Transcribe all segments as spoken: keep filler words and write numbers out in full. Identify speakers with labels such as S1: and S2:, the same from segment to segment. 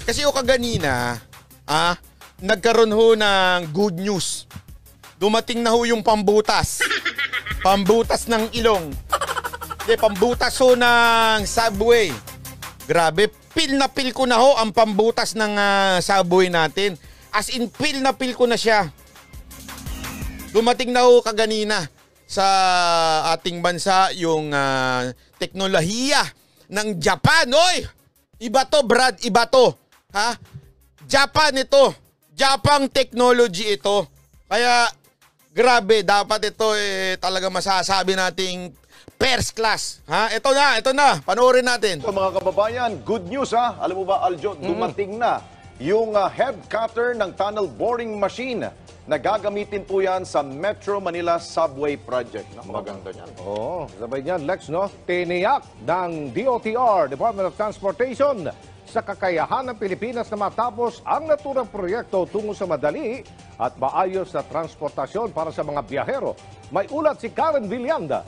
S1: Kasi o kaganina, ah, nagkaroon ho ng good news. Dumating na ho yung pambutas. Pambutas ng ilong. Hindi, pambutas ho ng subway. Grabe, pil na pil ko na ho ang pambutas ng uh, subway natin. As in, pil na pil ko na siya. Dumating na ho kaganina sa ating bansa yung uh, teknolohiya ng Japan. Oy! Iba to, Brad, iba to. Ha? Japan ito. Japan technology ito. Kaya, grabe, dapat ito eh, talaga masasabi nating first class. Ha? Ito na, ito na. Panoorin natin.
S2: So, mga kababayan, good news ha. Alam mo ba, Aljo, dumating na yung uh, head cutter ng tunnel boring machine na gagamitin po yan sa Metro Manila Subway Project. Naku, maganda niyan.
S3: Oo, sabay niyan, Lex, no? Tiniyak ng D O T R, Department of Transportation, sa kakayahan ng Pilipinas na matapos ang naturang proyekto tungo sa madali at maayos na transportasyon para sa mga biyahero. May ulat si Karen Villanda.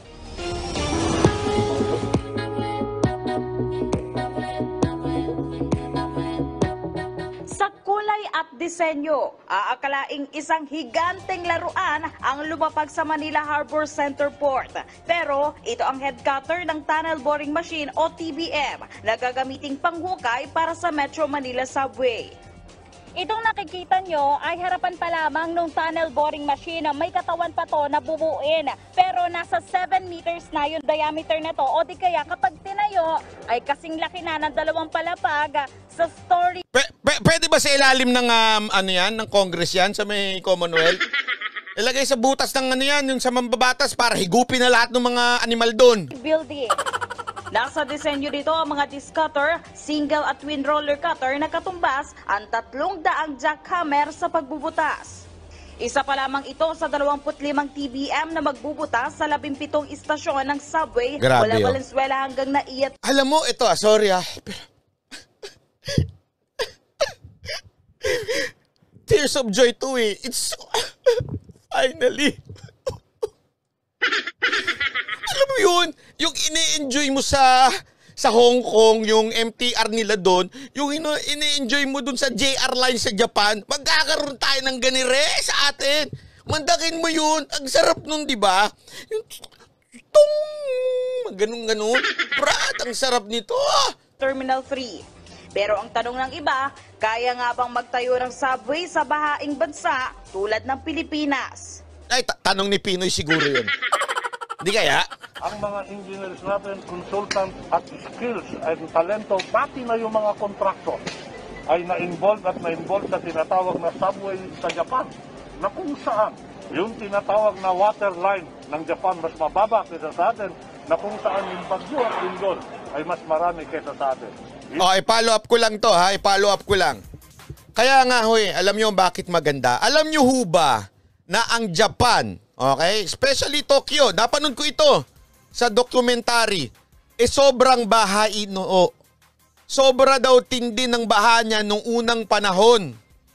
S4: Sa kulay at disenyo, aakalaing isang higanteng laruan ang lumapag sa Manila Harbor Center Port. Pero ito ang head cutter ng tunnel boring machine o T B M na gagamiting panghukay para sa Metro Manila Subway.
S5: Itong nakikita nyo ay harapan pa lamang ng tunnel boring machine. May katawan pa to na bubuin. Pero nasa seven meters na yung diameter na to. O di kaya kapag tinayo ay kasing laki na ng dalawang palapag sa story.
S1: P- p- pwede ba sa ilalim ng um, ano yan, ng Congress yan, sa may Commonwealth? Ilagay sa butas ng ano yan, yung sa mambabatas para higupin na lahat ng mga animal doon.
S5: Building.
S4: Nasa disenyo dito ang mga disc cutter, single at twin roller cutter na katumbas ang tatlong daang jackhammer sa pagbubutas. Isa pa lamang ito sa dalawampu't limang T B M na magbubutas sa labing pitong istasyon ng subway
S1: Grabe,
S4: mula
S1: oh.
S4: Valenzuela hanggang Naiya.
S1: Alam mo, ito ah, sorry ah. Tears of joy to eh. It's finally. Alam mo yun, yung ini-enjoy mo sa sa Hong Kong, yung M T R nila doon, yung ini-enjoy mo doon sa J R line sa Japan, magkakaroon tayo ng ganire sa atin. Mandakin mo yun. Ang sarap nun, di ba? Yung tung, ganun-ganun. Brad, ang sarap nito.
S4: Terminal three. Pero ang tanong ng iba, kaya nga bang magtayo ng subway sa bahaing bansa tulad ng Pilipinas?
S1: Ay, ta- tanong ni Pinoy siguro yun. Di kaya?
S6: Ang mga engineers natin, consultant at skills at talento, pati na yung mga kontraktor ay na-involve at na-involve sa tinatawag na subway sa Japan, na kung saan yung tinatawag na water line ng Japan mas mababa kaysa sa atin, na kung saan yung bagyo at lindol ay mas marami kaysa sa atin.
S1: Oh, i-follow up ko lang to ha, i-follow up ko lang. Kaya nga hoy, alam nyo bakit maganda? Alam nyo ho ba na ang Japan, okay, especially Tokyo, napanood ko ito sa documentary, eh sobrang baha inoo. Sobra daw tindi ng baha niya nung unang panahon.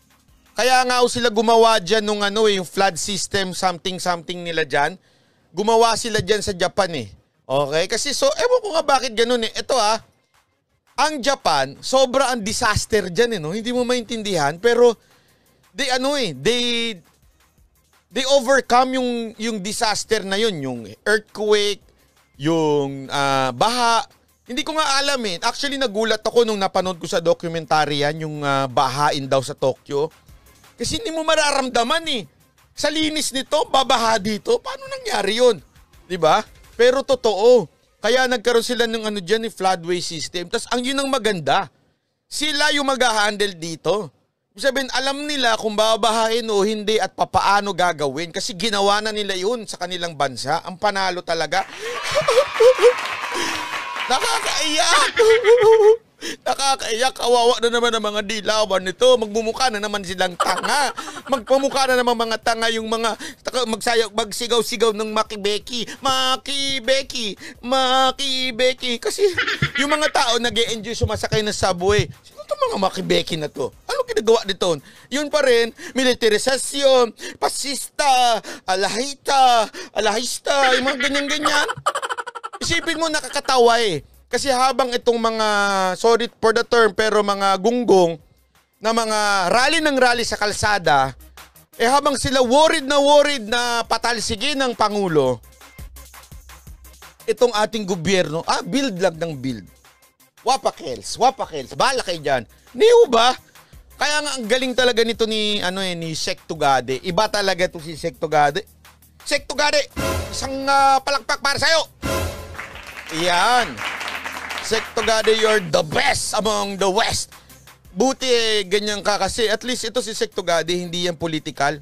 S1: Kaya nga ho sila gumawa dyan nung ano, yung flood system, something-something nila dyan. Gumawa sila dyan sa Japan eh. Okay? Kasi so, ewan ko nga bakit ganun eh. Ito ah, ang Japan, sobra ang disaster dyan eh, no? Hindi mo maintindihan, pero they ano eh, they they overcome yung yung disaster na yun, yung earthquake, yung uh, baha. Hindi ko nga alam eh. Actually, nagulat ako nung napanood ko sa documentary yan, yung uh, bahain daw sa Tokyo. Kasi hindi mo mararamdaman eh. Sa linis nito, babaha dito. Paano nangyari yun? Diba? Pero totoo. Kaya nagkaroon sila ng ano dyan, eh, floodway system. Tapos ang yun ang maganda. Sila yung mag-handle dito. Sabihin, alam nila kung babahain o hindi at papaano gagawin. Kasi ginawa na nila yun sa kanilang bansa. Ang panalo talaga. Nakakaiyak. Nakakaiyak. Kawawa na naman ang mga dilawan nito. Magmumukha na naman silang tanga. Magpamukha na naman mga tanga yung mga magsayaw, magsigaw-sigaw ng makibeki. Makibeki. Makibeki. Kasi yung mga tao nag-e-enjoy sumasakay ng subway. Sino itong mga makibeki na to? Ano ginagawa dito? Yun pa rin, militarisasyon, pasista, alahita, alahista, yung mga ganyan-ganyan. Isipin mo, nakakatawa eh. Kasi habang itong mga, sorry for the term, pero mga gunggong, na mga rally ng rally sa kalsada, eh habang sila worried na worried na patalsigin ng Pangulo, itong ating gobyerno, ah, build lang ng build. Wapakels, wapakels, bahala kayo dyan. Hindi ba? Kaya nga ang galing talaga nito ni, ano eh, ni Sek Tugade. Iba talaga ito si Sek Tugade. Sek Tugade, isang uh, palakpak para sa'yo. Yan. Sek Tugade, you're the best among the West. Buti eh, ganyan ka kasi. At least ito si Sek Tugade, hindi yan political.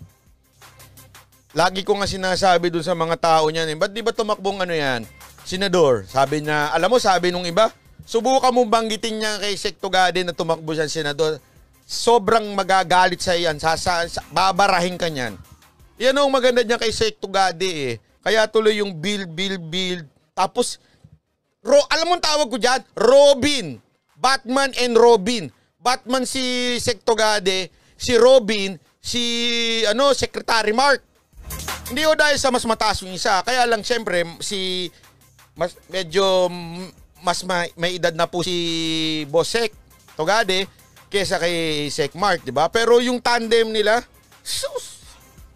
S1: Lagi ko nga sinasabi dun sa mga tao niyan, eh, ba't di ba tumakbong ano yan? Senador. Sabi niya, alam mo, sabi nung iba, subukan mo banggitin niya kay Sek Tugade na tumakbo siya senador. Sobrang magagalit sa iyan. Sasa, sa, babarahin ka niyan. Yan ang maganda niya kay Sek Tugade eh. Kaya tuloy yung build, build, build. Tapos, ro, alam mo ang tawag ko dyan? Robin. Batman and Robin. Batman si Sek Tugade, si Robin, si ano, Secretary Mark. Hindi o dahil sa mas mataas yung isa. Kaya lang syempre si mas, medyo mas may, may edad na po si Boss Sek Tugade kesa kay Sek Mark, di ba? Pero yung tandem nila, sus,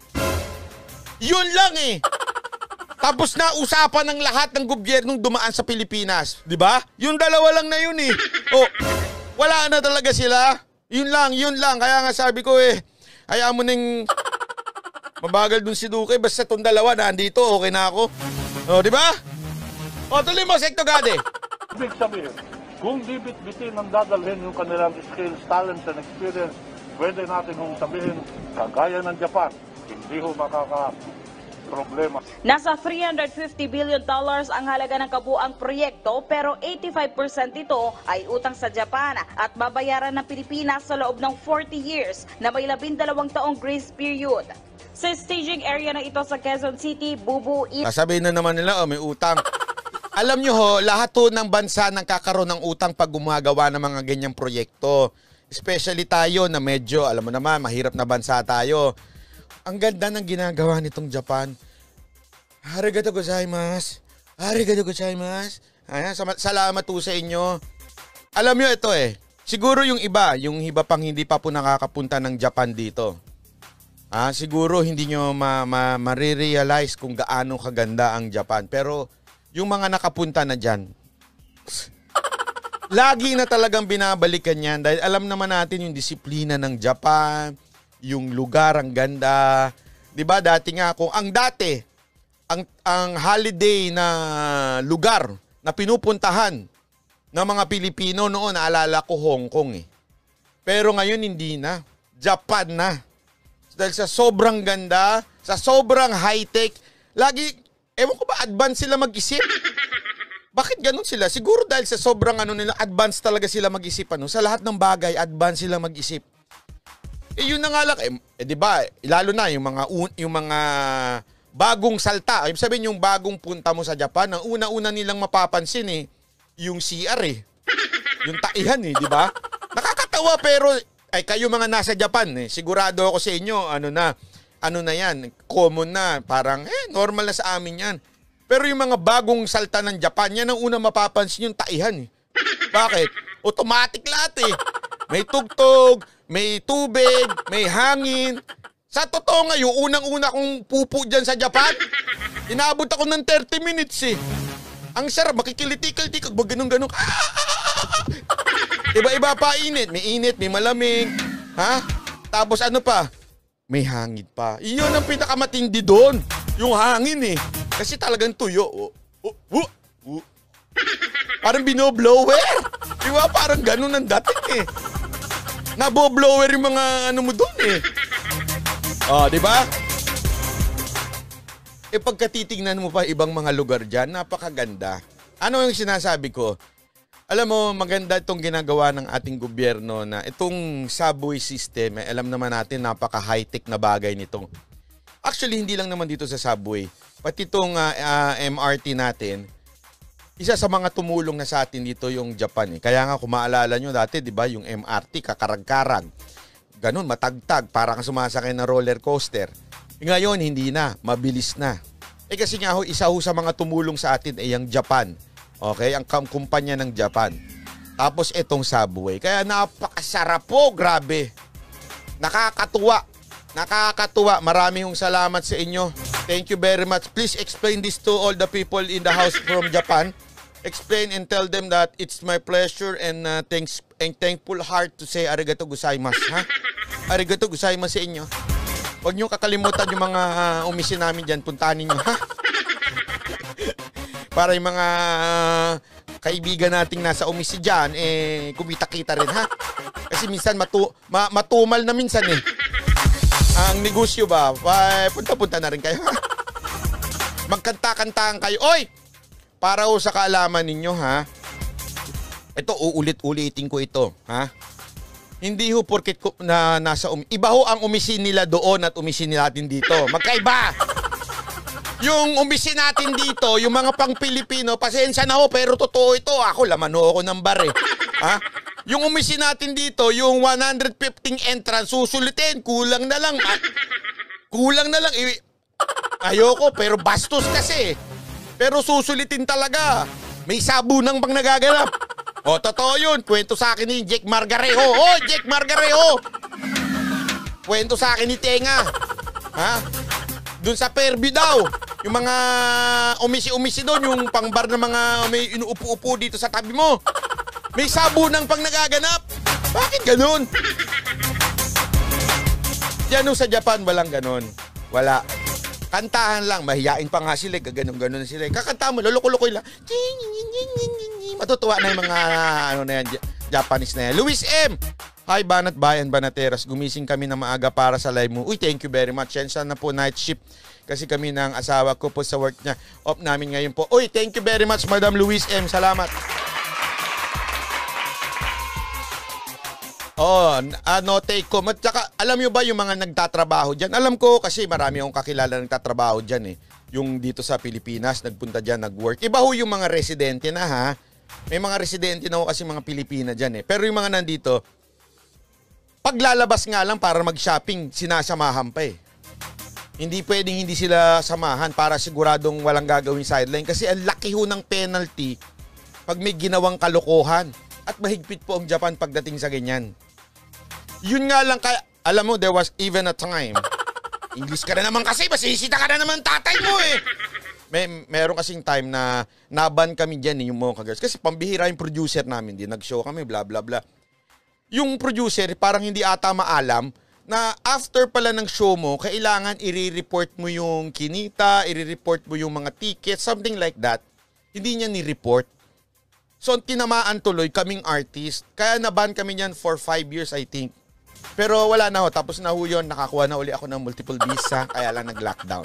S1: yun lang eh. Tapos na usapan ng lahat ng gobyernong dumaan sa Pilipinas, di ba? Yung dalawa lang na yun eh. Oh, wala na talaga sila. Yun lang, yun lang. Kaya nga sabi ko eh, hayaan mo nang mabagal dun si Duque. Basta itong dalawa na andito, okay na ako. O, di ba? O, tuloy mo, Sek Tugade.
S6: Ibig sabihin, kung di bit-bitin ang dadalhin yung kanilang skills, talents, and experience, pwede natin kung sabihin, kagaya ng Japan, hindi ho makaka problema.
S4: Nasa three hundred fifty billion dollars ang halaga ng kabuang proyekto pero eighty-five percent ito ay utang sa Japan at babayaran ng Pilipinas sa loob ng forty years na may labindalawang taong grace period. Sa staging area na ito sa Quezon City, bubuin.
S1: Sasabihin na naman nila, oh, may utang. Alam nyo ho, lahat ho ng bansa nang kakaroon ng utang pag gumagawa ng mga ganyang proyekto. Especially tayo na medyo, alam mo naman, mahirap na bansa tayo. Ang ganda ng ginagawa nitong Japan. Arigatou gozaimasu. Arigatou gozaimasu. Ayan, salamat po sa inyo. Alam nyo ito eh. Siguro yung iba, yung iba pang hindi pa po nakakapunta ng Japan dito. Ah, siguro hindi nyo ma ma marirealize kung gaano kaganda ang Japan. Pero yung mga nakapunta na dyan, lagi na talagang binabalikan yan dahil alam naman natin yung disiplina ng Japan, yung lugar ang ganda. 'Di ba dati nga kung ang dati ang ang holiday na lugar na pinupuntahan ng mga Pilipino noon, naalala ko Hong Kong eh. Pero ngayon hindi na. Japan na. Dahil sa sobrang ganda, sa sobrang high-tech, lagi, ewan ko ba, advance sila mag-isip? Bakit ganun sila? Siguro dahil sa sobrang ano nila, advance talaga sila mag-isip. Ano? Sa lahat ng bagay, advance sila mag-isip. Eh yun na nga lang, eh, eh di ba, lalo na yung mga, yung mga bagong salta. Ibig sabihin yung bagong punta mo sa Japan, ang una-una nilang mapapansin eh, yung C R eh. Yung taihan eh, di ba? Nakakatawa pero, ay kayo mga nasa Japan eh, sigurado ako sa inyo, ano na, ano na yan, common na, parang eh, normal na sa amin yan. Pero yung mga bagong salta ng Japan, yan ang unang mapapansin yung taihan eh. Bakit? Automatic lahat eh. May tugtog, may tubig, may hangin. Sa totoo nga, yung unang-una kong pupo dyan sa Japan, inaabot ako ng thirty minutes eh. Ang sarap, makikiliti-kiliti, kag ganun-ganun. Iba-iba pa init. May init, may malamig. Ha? Tapos ano pa? May hangin pa. Iyon ang pinakamatindi doon. Yung hangin eh. Kasi talagang tuyo. Oh, oh, oh, oh. Parang binoblower. Diba? Parang ganun ang dating eh. Naboblower yung mga ano mo doon eh. Oh, diba? E pagkatitingnan mo pa ibang mga lugar dyan, napakaganda. Ano yung sinasabi ko? Alam mo, maganda itong ginagawa ng ating gobyerno na itong subway system, eh, alam naman natin napaka-high-tech na bagay nito. Actually, hindi lang naman dito sa subway. Pati itong uh, uh, M R T natin, isa sa mga tumulong na sa atin dito yung Japan. Eh. Kaya nga kung maalala nyo dati, di ba, yung M R T, kakarag-karag. Ganun, matagtag, parang sumasakay na roller coaster. E ngayon, hindi na, mabilis na. Eh kasi nga ho, isa ho sa mga tumulong sa atin ay yung Japan. Okay, ang kumpanya ng Japan. Tapos itong Subway. Kaya napakasarap po, grabe. Nakakatuwa. Nakakatuwa. Marami hong salamat sa inyo. Thank you very much. Please explain this to all the people in the house from Japan. Explain and tell them that it's my pleasure and uh, thanks and thankful heart to say arigato gozaimasu. Ha? Arigato gozaimasu sa inyo. Huwag niyo kakalimutan yung mga uh, umisin namin dyan. Puntahan niyo, ha? Para yung mga uh, kaibigan nating nasa umisi dyan, eh, kumita-kita rin, ha? Kasi minsan matu ma matumal na minsan, eh. Ang negosyo ba? Punta-punta na rin kayo, ha? Magkanta-kantaan kayo. Oy! Para ho sa kaalaman ninyo, ha? Ito, uulit-ulitin ko ito, ha? Hindi ho porket ko na nasa um iba ho ang umisin nila doon at umisin natin dito. Magkaiba! Yung umisin natin dito, yung mga pang Pilipino, pasensya na ho, pero totoo ito. Ako, laman ho ako ng bar, eh. Ha? Yung umisin natin dito, yung one hundred fifty entrance, susulitin, kulang na lang. Ah, kulang na lang. I Ayoko, pero bastos kasi. Pero susulitin talaga. May sabunang bang nagaganap? O, totoo yun. Kwento sa akin ni Jake Margarejo. Oh, Jake Margarejo! Kwento sa akin ni Tenga. Ha? Doon sa Fairview daw. Yung mga umisi-umisi doon, yung pangbar na mga may inuupo-upo dito sa tabi mo. May sabunang pang nagaganap. Bakit ganun? Yan sa Japan, walang ganun. Wala. Kantahan lang. Mahiyain pa nga sila. Gaganong-ganon sila. Kakanta mo, luluko-lukoy lang. Matutuwa na yung mga ano na yan, Japanese na yan. Luis M. Hi, Banat Bayan, Banateras. Gumising kami na maaga para sa live mo. Uy, thank you very much. Yan sana po night shift. Kasi kami ng asawa ko po sa work niya. Off namin ngayon po. Uy, thank you very much, Madam Luis M. Salamat. Oh, ano, take ko. At saka, alam nyo ba yung mga nagtatrabaho dyan? Alam ko kasi marami akong kakilala na nagtatrabaho dyan eh. Yung dito sa Pilipinas, nagpunta dyan, nag-work. Iba ho yung mga residente na, ha? May mga residente na ho kasi mga Pilipina dyan eh. Pero yung mga nandito, paglalabas nga lang para mag-shopping, sinasamahan pa eh. Hindi pwedeng hindi sila samahan para siguradong walang gagawin sideline. Kasi ang laki ho ng penalty pag may ginawang kalokohan. At mahigpit po ang Japan pagdating sa ganyan. Yun nga lang kaya, alam mo, there was even a time. English ka na naman kasi, masisita ka na naman tatay mo eh. May, meron kasing time na naban kami dyan yung mga girls. Kasi pambihira yung producer namin. Di nag-show kami, bla bla bla. Yung producer, parang hindi ata maalam na after pala ng show mo, kailangan i-report mo yung kinita, i-report mo yung mga tickets, something like that. Hindi niya ni-report. So, tinamaan tuloy kaming artist. Kaya naban kami niyan for five years, I think. Pero wala na ho. Tapos na ho yun, nakakuha na uli ako ng multiple visa, kaya lang nag-lockdown.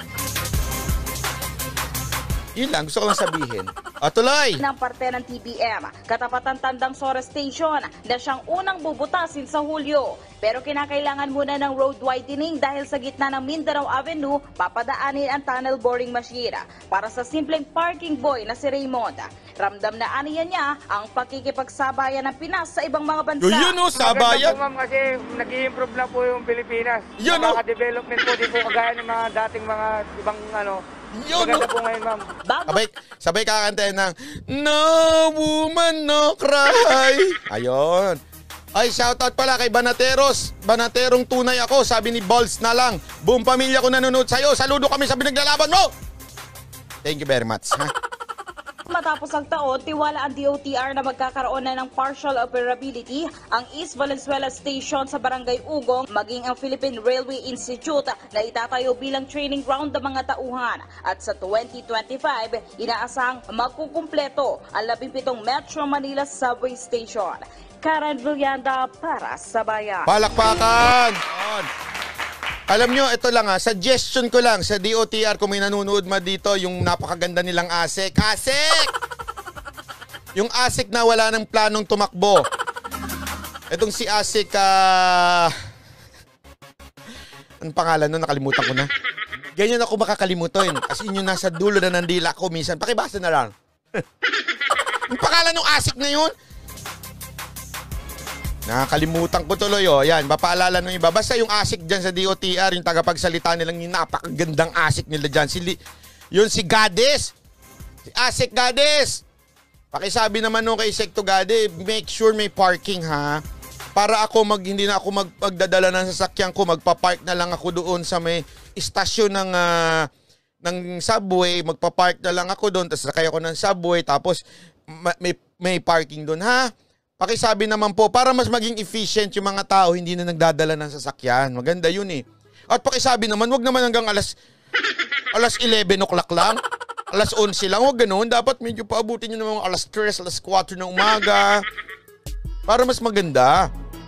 S1: Yun lang, gusto ko lang sabihin. O, tuloy!
S4: Ng parte ng T B M, katapatan Tandang Sora Station na siyang unang bubutasin sa Hulyo. Pero kinakailangan muna ng road widening dahil sa gitna ng Mindanao Avenue, papadaanin ang tunnel boring machine. Para sa simpleng parking boy na si Raymond, ramdam na aniya niya ang pakikipagsabayan ng Pinas sa ibang mga bansa.
S1: Yun o, sabayan!
S7: Maganda po ma'am kasi nag-i-improve na po yung Pilipinas.
S1: Yun o!
S7: Development po din po kagaya ng mga dating mga ibang ano.
S1: Yun,
S7: maganda po ngayon ma'am.
S1: Sabay, sabay kakantayin ng No Woman No Cry. Ayun. Ay, shoutout pala kay Banateros. Banaterong tunay ako, sabi ni Balls na lang. Buong pamilya ko nanonood sa'yo. Saludo kami sa pinaglalaban mo. Thank you very much. Ha?
S4: Matapos ang taon, tiwala ang D O T R na magkakaroon na ng partial operability ang East Valenzuela Station sa Barangay Ugong, maging ang Philippine Railway Institute na itatayo bilang training ground ng mga tauhan. At sa twenty twenty-five, inaasang magkukumpleto ang labing pitong Metro Manila Subway Station. Karen Villanda para sa Bayan.
S1: Palakpakan! Alam nyo, ito lang ha, suggestion ko lang sa D O T R kung may nanonood ma dito, yung napakaganda nilang ASEC. ASEC! Yung ASEC na wala ng planong tumakbo. Itong si ASEC, uh... anong pangalan nun? Nakalimutan ko na. Ganyan ako makakalimutin. Kasi yun yung nasa dulo na ng dila ko minsan. Pakibasa na lang. Yung pangalan ng ASEC na yun? Nakakalimutan ko tuloy, oh. Yan, mapaalala ng iba. Basta yung ASIC dyan sa D O T R, yung tagapagsalita nilang yung napakagandang ASIC nila dyan. Si, yun si Gades. Si ASIC Gades. Pakisabi naman nung kay Sec Tugade, make sure may parking ha. Para ako mag hindi na ako magpagdadala ng sasakyan ko, magpa-park na lang ako doon sa may istasyon ng uh, ng subway, magpa-park na lang ako doon, tapos sakay ako ng subway, tapos may may parking doon ha. Pakisabi naman po para mas maging efficient yung mga tao hindi na nagdadala ng sasakyan. Maganda yun eh. At pakisabi naman, wag naman hanggang alas alas eleven o'clock lang. Alas onse lang, wag ganoon. Dapat medyo paabutin nyo ng mga alas tres, alas kwatro ng umaga. Para mas maganda.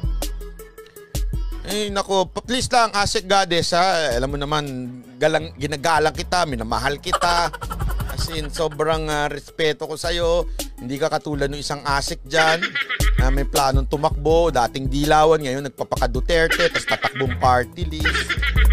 S1: Eh, nako, please lang, Asek Gades, ha. Alam mo naman, galang, ginagalang kita, minamahal kita. As in, sobrang uh, respeto ko sa'yo. Hindi ka katulad ng isang Asek dyan, na may planong tumakbo, dating dilawan, ngayon nagpapaka-Duterte, tapos tatakbong party list.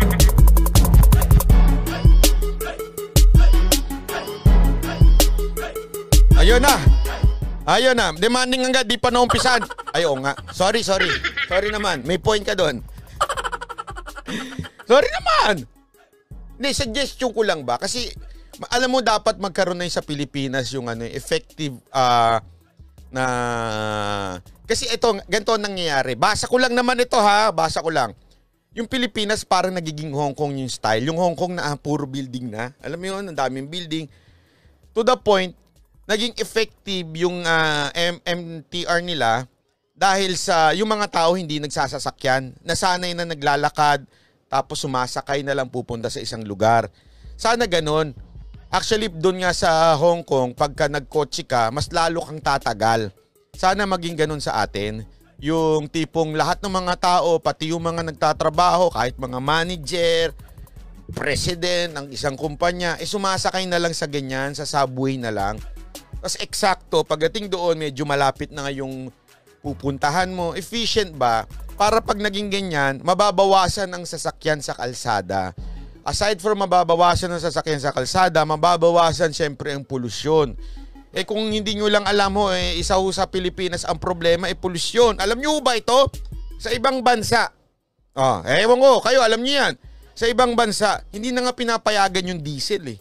S1: Ayun na. Ayun na. Demanding nga, di pa naumpisan. Ay, oo nga. Sorry, sorry. Sorry naman. May point ka doon. Sorry naman. Hindi, suggestion ko lang ba? Kasi, alam mo, dapat magkaroon na sa Pilipinas yung ano, effective uh, na... Kasi ito, ganito nangyayari. Basa ko lang naman ito ha. Basa ko lang. Yung Pilipinas parang nagiging Hong Kong yung style. Yung Hong Kong na ah, puro building na. Alam mo yun, ang daming building. To the point, naging effective yung uh, M T R nila dahil sa yung mga tao hindi nagsasasakyan, nasanay na naglalakad, tapos sumasakay na lang pupunta sa isang lugar. Sana ganon. Actually, doon nga sa Hong Kong, pagka nagkotse ka, mas lalo kang tatagal. Sana maging ganon sa atin. Yung tipong lahat ng mga tao, pati yung mga nagtatrabaho, kahit mga manager, president ng isang kumpanya, eh sumasakay na lang sa ganyan, sa subway na lang. Tapos eksakto, pagdating doon, medyo malapit na nga yung pupuntahan mo. Efficient ba? Para pag naging ganyan, mababawasan ang sasakyan sa kalsada. Aside from mababawasan ang sasakyan sa kalsada, mababawasan syempre ang polusyon. Eh kung hindi nyo lang alam ho, eh, isa ho sa Pilipinas ang problema ay polusyon. Alam nyo ba ito? Sa ibang bansa. Oh, eh, ewan ko, kayo alam nyo yan. Sa ibang bansa, hindi na nga pinapayagan yung diesel eh.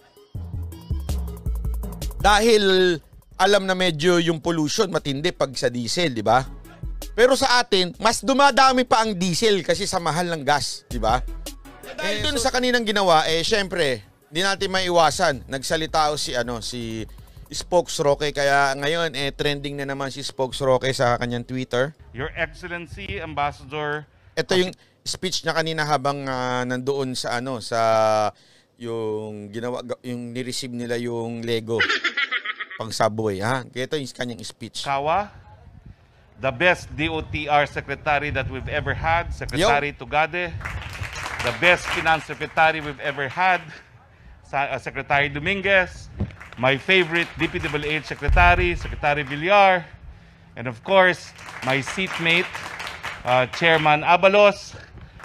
S1: Dahil alam na medyo yung pollution matindi pag sa diesel, di ba? Pero sa atin, mas dumadami pa ang diesel kasi sa mahal ng gas, di ba? Dahil eh, dun so, sa kaninang ginawa, eh syempre, hindi natin maiwasan. Nagsalita si ano si Spokes Roque, kaya ngayon eh trending na naman si Spokes Roque sa kanyang Twitter.
S6: Your Excellency, Ambassador.
S1: Ito yung speech niya kanina habang uh, nandoon sa ano sa yung ginawa yung ni-receive nila yung Lego pang subway, ha? Ito yung kanyang speech.
S6: Kawa, the best D O T R secretary that we've ever had, Secretary Yo. Tugade, the best finance secretary we've ever had, uh, Secretary Dominguez, my favorite D P W H secretary, Secretary Villar, and of course, my seatmate, uh, Chairman Abalos,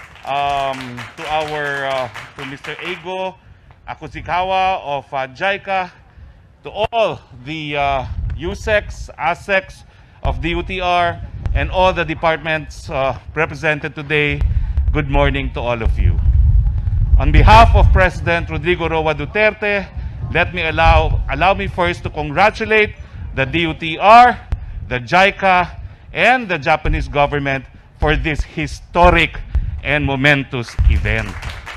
S6: um, to our, uh, to Mister Ego Akusikawa of uh, JICA, to all the uh, U S E Cs, A S E Cs of D O T R, and all the departments uh, represented today, good morning to all of you. On behalf of President Rodrigo Roa Duterte, let me allow, allow me first to congratulate the D O T R, the JICA, and the Japanese government for this historic and momentous event.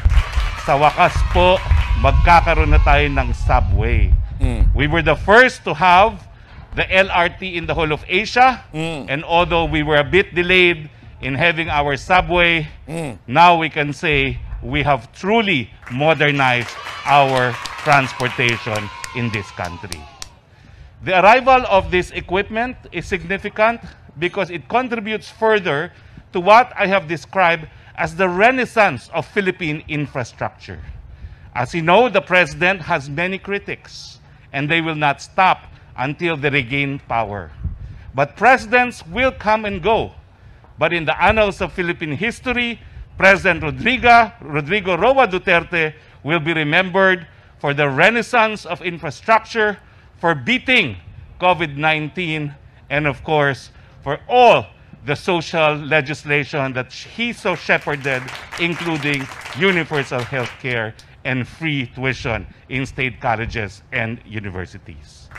S6: Sa wakas po, magkakaroon na tayo ng subway. Mm. We were the first to have the L R T in the whole of Asia. Mm. And although we were a bit delayed in having our subway, mm. now we can say we have truly modernized our transportation in this country. The arrival of this equipment is significant because it contributes further to what I have described as the renaissance of Philippine infrastructure. As you know, the President has many critics, and they will not stop until they regain power. But presidents will come and go. But in the annals of Philippine history, President Rodrigo, Rodrigo Roa Duterte will be remembered for the renaissance of infrastructure, for beating COVID nineteen, and of course, for all the social legislation that he so shepherded, including universal health care and free tuition in state colleges and universities.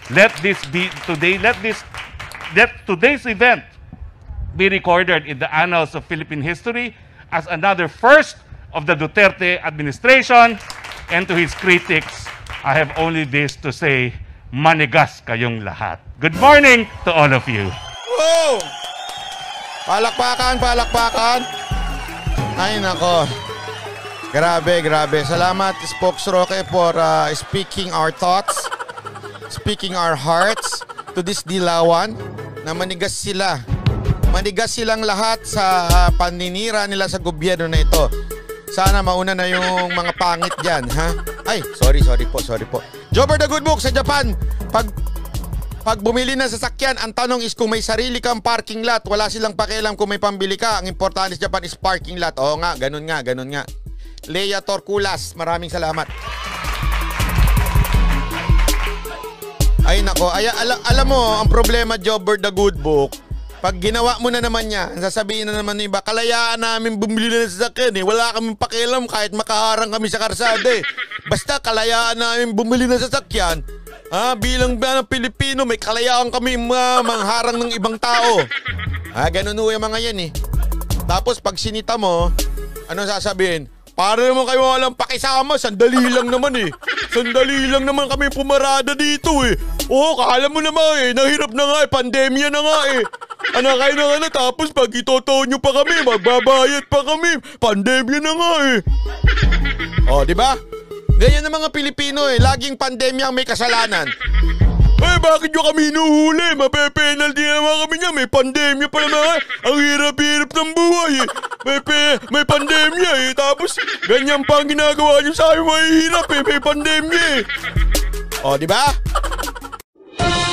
S6: let this be today, let this, let today's event be recorded in the annals of Philippine history as another first of the Duterte administration. And to his critics, I have only this to say, manigas kayong lahat. Good morning to all of you.
S1: Whoa! Palakpakan, palakpakan. Ay, nako. Grabe, grabe. Salamat, Spokes Roque, for uh, speaking our thoughts, speaking our hearts to this Dilawan na manigas sila. Manigas silang lahat sa uh, paninira nila sa gobyerno na ito. Sana mauna na yung mga pangit dyan, ha? Ay, sorry, sorry po, sorry po. Jobber the Good Book sa Japan, pag, pag bumili ng sasakyan, ang tanong is kung may sarili kang parking lot, wala silang pakialam kung may pambili ka. Ang importante sa Japan is parking lot. Oo nga, ganun nga, ganun nga. Leia Torculas, maraming salamat. Ay nako, ay, al alam mo, ang problema, Jobber the Good Book, pag ginawa mo na naman niya, sasabihin na naman ng iba, kalayaan namin bumili na ng sasakyan eh. Wala kaming pakialam kahit makaharang kami sa karsada eh. Basta kalayaan namin bumili ng sasakyan, ah, bilang bilang Pilipino, may kalayaan kami uh, mangharang ng ibang tao. Ah, ganun ho yung mga yan eh. Tapos pag sinita mo, ano sasabihin? Para naman kayo walang pakisama, sandali lang naman eh. Sandali lang naman kami pumarada dito eh. Oo, kala mo naman eh, nahirap na nga eh, pandemya na nga eh. Ano kayo na nga na, tapos pag itotoon nyo pa kami, magbabayad pa kami, pandemya na nga eh. O, di ba? Ganyan ng mga Pilipino eh, laging pandemya ang may kasalanan. Eh, bakit nyo kami inuhuli? Mape-penalty naman kami niya. May pandemya pa naman. Ang hirap-hirap ng buhay eh. May, pe- may pandemya eh. Tapos, ganyan pa ang ginagawa nyo sa amin. Mahihirap eh. May pandemya eh. O, di ba?